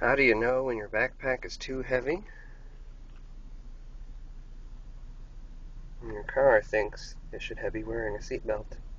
How do you know when your backpack is too heavy? And your car thinks it should have you wearing a seatbelt.